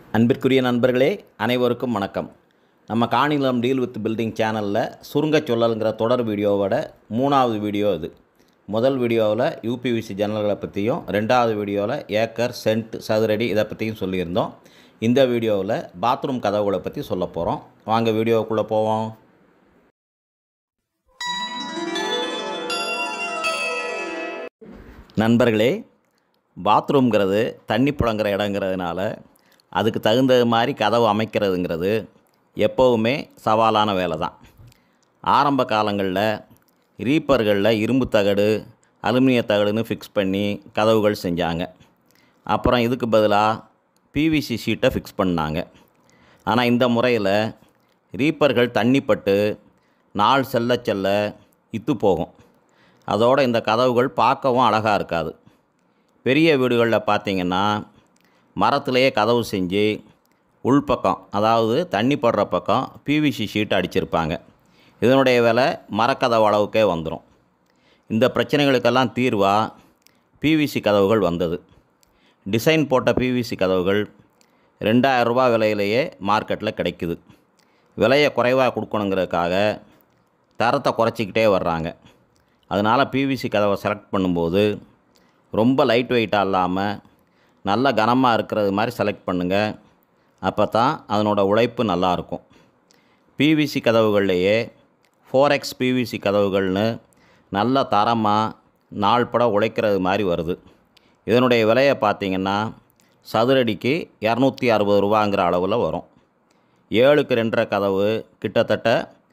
அன்பிற்குரிய நண்பர்களே அனைவருக்கும் வணக்கம். நம்ம காணிலம் டீல் வித் பில்டிங் சேனலில் சுருங்க சொல்லலுங்கிற தொடர் வீடியோவோட 3வது வீடியோ இது. முதல் வீடியோவில் யூபிவிசி ஜன்னல்களை பற்றியும் 2வது வீடியோவில் ஏக்கர் சென்ட் சதுரடி இதை பற்றியும் சொல்லியிருந்தோம். இந்த வீடியோவில் பாத்ரூம் கதவுகளை பற்றி சொல்ல போகிறோம். வாங்க வீடியோவுக்குள்ளே போவோம். நண்பர்களே, பாத்ரூம்ங்கிறது தண்ணி புழங்குற இடங்கிறதுனால அதுக்கு தகுந்த மாதிரி கதவு அமைக்கிறதுங்கிறது எப்போவுமே சவாலான வேலை தான். ஆரம்ப காலங்களில் ரீப்பர்களில் இரும்பு தகடு அலுமினிய தகடுன்னு ஃபிக்ஸ் பண்ணி கதவுகள் செஞ்சாங்க. அப்புறம் இதுக்கு பதிலாக பிவிசி ஷீட்டை ஃபிக்ஸ் பண்ணாங்க. ஆனால் இந்த முறையில் ரீப்பர்கள் தண்ணி பட்டு நாள் செல்ல செல்ல இத்து போகும். அதோடு இந்த கதவுகள் பார்க்கவும் அழகாக இருக்காது. பெரிய வீடுகளில் பார்த்திங்கன்னா மரத்துலேயே கதவு செஞ்சு உள்பக்கம், அதாவது தண்ணி படுற பக்கம் பிவிசி ஷீட் அடிச்சிருப்பாங்க. இதனுடைய விலை மரக்கதவு அளவுக்கே வந்துடும். இந்த பிரச்சனைகளுக்கெல்லாம் தீர்வாக பிவிசி கதவுகள் வந்தது. டிசைன் போட்ட பிவிசி கதவுகள் 2000 ரூபா விலையிலேயே மார்க்கெட்டில் கிடைக்குது. விலையை குறைவாக கொடுக்கணுங்கிறதுக்காக தரத்தை குறைச்சிக்கிட்டே வர்றாங்க. அதனால் பிவிசி கதவை செலக்ட் பண்ணும்போது ரொம்ப லைட் வெயிட்டாக இல்லாமல் நல்ல கனமாக இருக்கிறது மாதிரி செலக்ட் பண்ணுங்கள். அப்போ தான் அதனோட உழைப்பு நல்லாயிருக்கும். பிவிசி கதவுகள்லேயே 4X பிவிசி கதவுகள்னு நல்ல தரமாக நாள் பட உழைக்கிறது மாதிரி வருது. இதனுடைய விலையை பார்த்திங்கன்னா சதுரடிக்கு 260 ரூபாங்கிற அளவில் வரும். 7க்கு 2.5 கதவு கிட்டத்தட்ட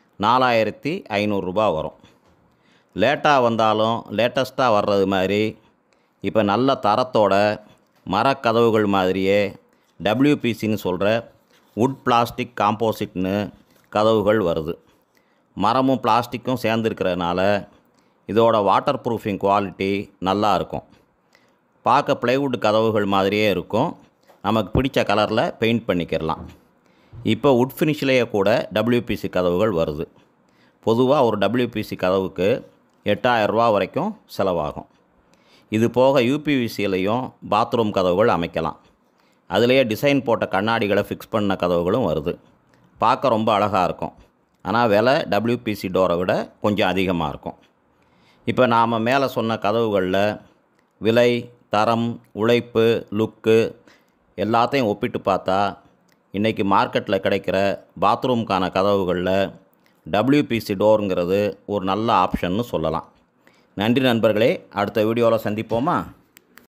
4500 ரூபா வரும். லேட்டாக வந்தாலும் லேட்டஸ்ட்டாக வர்றது மாதிரி இப்போ நல்ல தரத்தோட மரக்கதவுகள் மாதிரியே WPCன்னு சொல்கிற வுட் பிளாஸ்டிக் காம்போசிட்னு கதவுகள் வருது. மரமும் பிளாஸ்டிக்கும் சேர்ந்துருக்கிறதுனால இதோட வாட்டர் ப்ரூஃபிங் குவாலிட்டி நல்லா இருக்கும். பார்க்க ப்ளைவுட் கதவுகள் மாதிரியே இருக்கும். நமக்கு பிடிச்ச கலரில் பெயிண்ட் பண்ணிக்கிறலாம். இப்போ வுட் ஃபினிஷ்லேயே கூட WPC கதவுகள் வருது. பொதுவாக ஒரு WPC கதவுக்கு 8000 ரூபா வரைக்கும் செலவாகும். இது போக யூபிவிசிலையும் பாத்ரூம் கதவுகள் அமைக்கலாம். அதிலேயே டிசைன் போட்ட கண்ணாடிகளை ஃபிக்ஸ் பண்ண கதவுகளும் வருது. பார்க்க ரொம்ப அழகாக இருக்கும். ஆனால் விலை WPC டோரை விட கொஞ்சம் அதிகமாக இருக்கும். இப்போ நாம் மேலே சொன்ன கதவுகளில் விலை, தரம், உழைப்பு, லுக்கு எல்லாத்தையும் ஒப்பிட்டு பார்த்தா இன்றைக்கி மார்க்கெட்டில் கிடைக்கிற பாத்ரூமுக்கான கதவுகளில் WPC டோருங்கிறது ஒரு நல்ல ஆப்ஷன்னு சொல்லலாம். நன்றி நண்பர்களே, அடுத்த வீடியோவில் சந்திப்போமா?